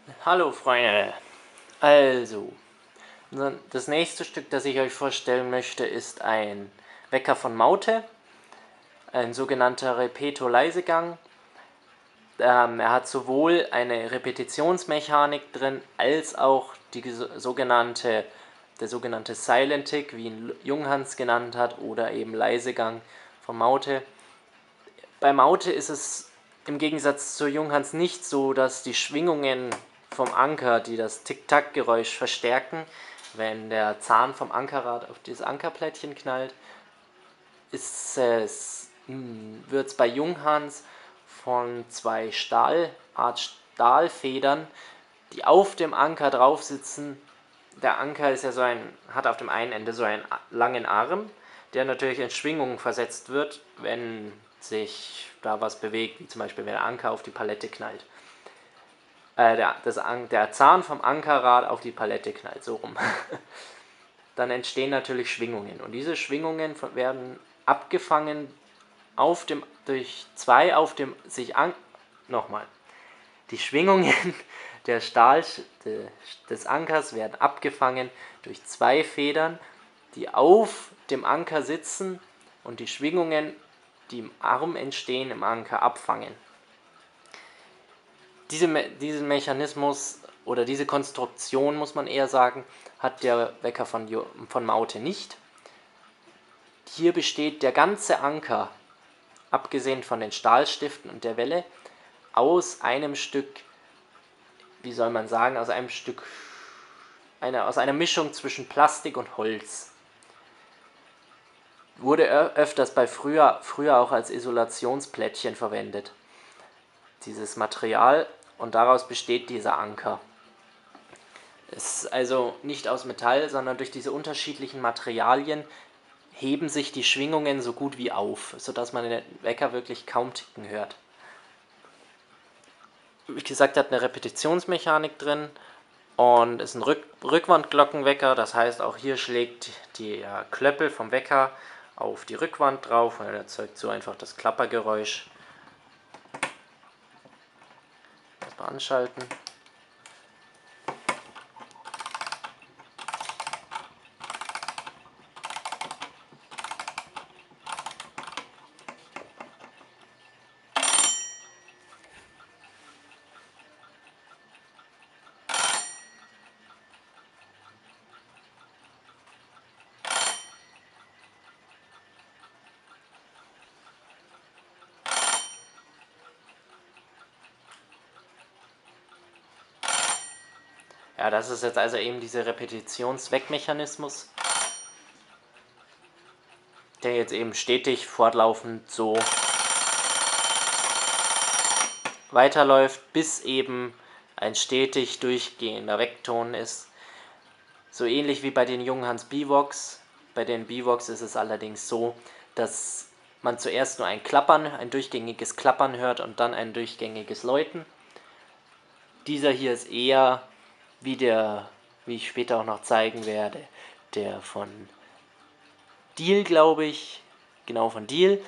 Hallo Freunde, also das nächste Stück, das ich euch vorstellen möchte, ist ein Wecker von Maute, ein sogenannter Repeto-Leisegang. Er hat sowohl eine Repetitionsmechanik drin, als auch der sogenannte Silent Tick, wie ihn Junghans genannt hat, oder eben Leisegang von Maute. Bei Maute ist es im Gegensatz zu Junghans nicht so, dass die Schwingungen vom Anker, die das Tick-Tack-Geräusch verstärken, wenn der Zahn vom Ankerrad auf dieses Ankerplättchen knallt, wird es bei Junghans von zwei Stahlfedern, die auf dem Anker drauf sitzen. Der Anker ist ja hat auf dem einen Ende so einen langen Arm, der natürlich in Schwingungen versetzt wird, wenn sich da was bewegt, wie zum Beispiel wenn der Anker auf die Palette knallt. Der Zahn vom Ankerrad auf die Palette knallt, so rum. Dann entstehen natürlich Schwingungen. Und diese Schwingungen werden abgefangen durch zwei auf dem sich an. Nochmal. Die Schwingungen des Ankers werden abgefangen durch zwei Federn, die auf dem Anker sitzen und die Schwingungen, die im Arm entstehen, im Anker abfangen. Diesen Mechanismus oder diese Konstruktion, muss man eher sagen, hat der Wecker von Maute nicht. Hier besteht der ganze Anker, abgesehen von den Stahlstiften und der Welle, aus einem Stück, wie soll man sagen, aus einer Mischung zwischen Plastik und Holz. Wurde öfters früher auch als Isolationsplättchen verwendet, dieses Material, und daraus besteht dieser Anker. Es ist also nicht aus Metall, sondern durch diese unterschiedlichen Materialien heben sich die Schwingungen so gut wie auf, sodass man den Wecker wirklich kaum ticken hört. Wie gesagt, er hat eine Repetitionsmechanik drin und ist ein Rückwandglockenwecker, das heißt, auch hier schlägt die Klöppel vom Wecker auf die Rückwand drauf und er erzeugt so einfach das Klappergeräusch. Erstmal anschalten. Ja, das ist jetzt also eben dieser Repetitionsweckmechanismus, der jetzt eben stetig fortlaufend so weiterläuft, bis eben ein stetig durchgehender Weckton ist. So ähnlich wie bei den Junghans Bivox. Bei den Bivox ist es allerdings so, dass man zuerst nur ein durchgängiges Klappern hört und dann ein durchgängiges Läuten. Dieser hier ist eher wie ich später auch noch zeigen werde, der von Deal, glaube ich, genau von Deal,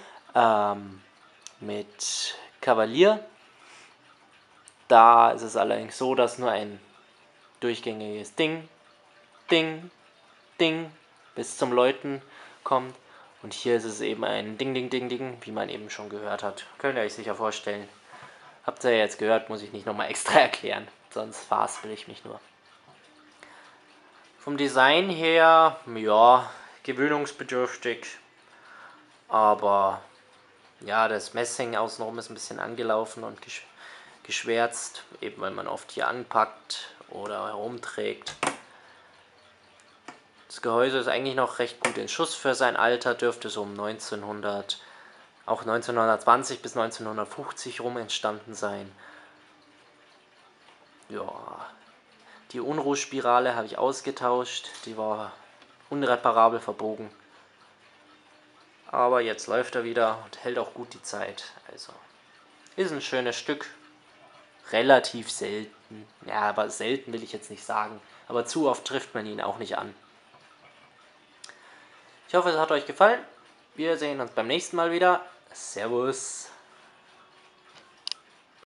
mit Kavalier. Da ist es allerdings so, dass nur ein durchgängiges Ding, Ding, Ding bis zum Läuten kommt. Und hier ist es eben ein Ding, Ding, Ding, Ding, wie man eben schon gehört hat. Könnt ihr euch sicher vorstellen. Habt ihr ja jetzt gehört, muss ich nicht nochmal extra erklären. Sonst verhaspel ich mich nur. Vom Design her, ja, gewöhnungsbedürftig. Aber ja, das Messing außenrum ist ein bisschen angelaufen und geschwärzt, eben weil man oft hier anpackt oder herumträgt. Das Gehäuse ist eigentlich noch recht gut in Schuss für sein Alter, dürfte so um 1920 bis 1950 rum entstanden sein. Ja, die Unruhspirale habe ich ausgetauscht, die war unreparabel verbogen. Aber jetzt läuft er wieder und hält auch gut die Zeit. Also ist ein schönes Stück. Relativ selten. Ja, aber selten will ich jetzt nicht sagen. Aber zu oft trifft man ihn auch nicht an. Ich hoffe, es hat euch gefallen. Wir sehen uns beim nächsten Mal wieder. Servus.